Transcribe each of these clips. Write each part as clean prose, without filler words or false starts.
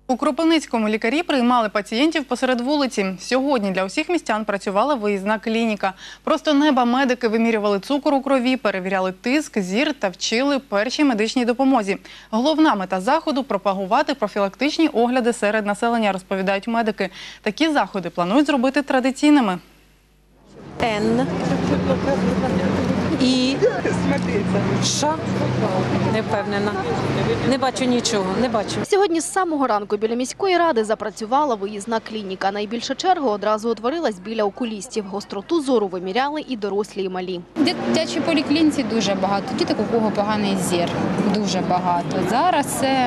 У Кропивницькому лікарі приймали пацієнтів посеред вулиці. Сьогодні для усіх містян працювала виїзна клініка. Просто неба медики вимірювали цукор у крові, перевіряли тиск, зір та вчили першій медичній допомозі. Головна мета заходу – пропагувати профілактичні огляди серед населення, розповідають медики. Такі заходи планують зробити традиційними. Н. І. Ш. Не впевнена. Не бачу нічого, не бачу. Сьогодні з самого ранку біля міської ради запрацювала виїзна клініка. Найбільша черга одразу утворилась біля окулістів. Гостроту зору виміряли і дорослі, і малі. В дитячій поліклініці дуже багато діток, у кого поганий зір. Дуже багато. Зараз це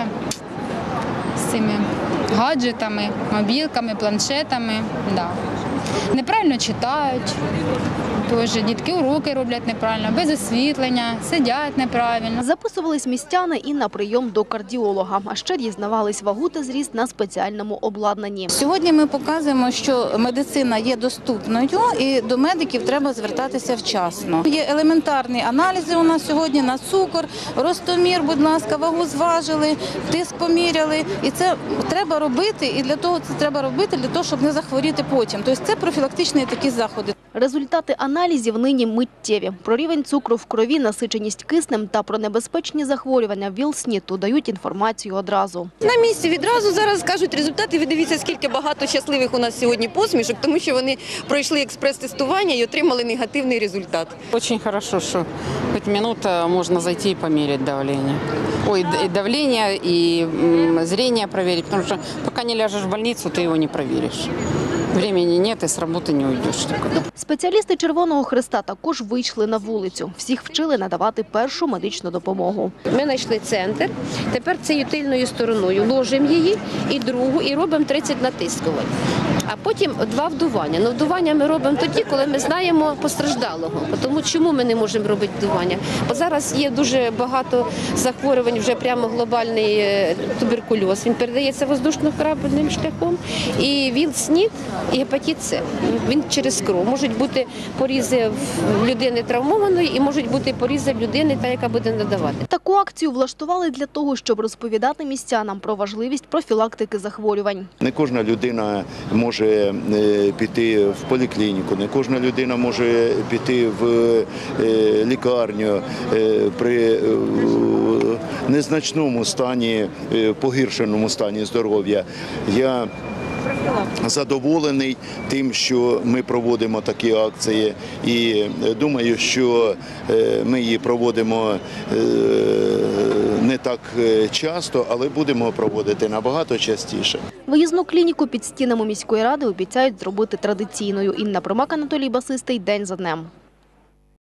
з цими гаджетами, мобілками, планшетами. Да. Неправильно читають, тож дітки уроки роблять неправильно, без освітлення, сидять неправильно. Записувались містяни і на прийом до кардіолога, а ще дізнавались вагу та зріст на спеціальному обладнанні. Сьогодні ми показуємо, що медицина є доступною і до медиків треба звертатися вчасно. Є елементарні аналізи у нас сьогодні на цукор, ростомір, будь ласка, вагу зважили, тиск поміряли. І це треба робити, і для того, щоб не захворіти потім. Тобто це профілактичні такі заходи. Результати аналізів нині миттєві. Про рівень цукру в крові, насиченість киснем та про небезпечні захворювання ВІЛ-СНІДу дають інформацію одразу. На місці відразу зараз кажуть результати. Ви дивіться, скільки багато щасливих у нас сьогодні посмішок, тому що вони пройшли експрес-тестування і отримали негативний результат. Очень хорошо, что хоть минута можно зайти и померить давление. Ой, и давление, и зрение проверить, потому что пока не ляжешь в больницу, ты его не проверишь. Времени нет, и с работы не уйдешь никуда. Спеціалісти Червоного Хреста також вийшли на вулицю. Всіх вчили надавати першу медичну допомогу. Ми знайшли центр, тепер цією тильною стороною ложимо її і другу, і робимо 30 натискувань. А потім 2 вдування. Ну, вдування ми робимо тоді, коли ми знаємо постраждалого. Тому чому ми не можемо робити вдування? Бо зараз є дуже багато захворювань, вже прямо глобальний туберкульоз. Він передається воздушно-крапельним шляхом. І ВІЛ-СНІД, і гепатит С. Він через кров. Можуть бути порізи в людини травмованої і можуть бути порізи в людини, та яка буде надавати. Таку акцію влаштували для того, щоб розповідати містянам про важливість профілактики захворювань. Не кожна людина може піти в поліклініку, не кожна людина може піти в лікарню при незначному стані, погіршеному стані здоров'я. Я задоволений тим, що ми проводимо такі акції, і думаю, що ми її проводимо не так часто, але будемо проводити набагато частіше. Виїзну клініку під стінами міської ради обіцяють зробити традиційною. Інна Примак, Анатолій Басистий. День за днем.